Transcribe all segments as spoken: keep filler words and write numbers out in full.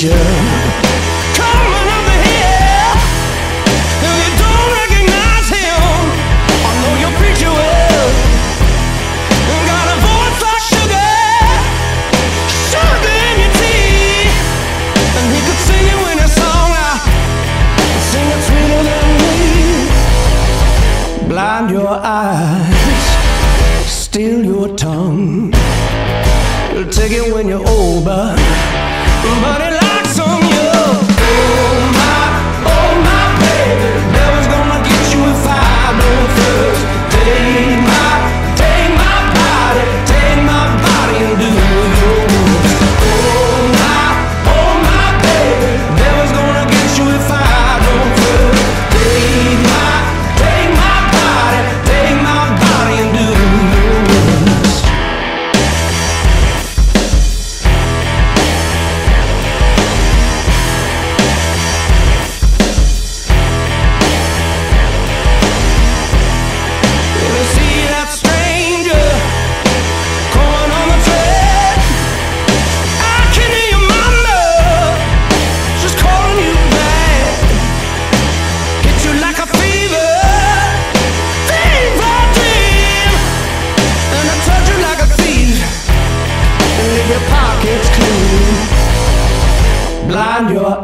stranger coming over here. If you don't recognize him, I know you'll preach you well. Got a voice like sugar, sugar in your tea, and he could sing you in a song. I sing it sweeter than me. Blind your eyes, steal your tongue. You'll take it when you're old, but but it likes on you. Oh my, oh my baby, devil's gonna get you if I don't first. Take my, take my body, take my body and do yours. Oh my, oh my baby, devil's gonna get you if I don't first. Take my, take my body, take my body and do yours. Blind your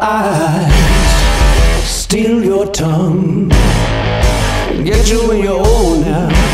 eyes, steal your tongue, get you when you're old now.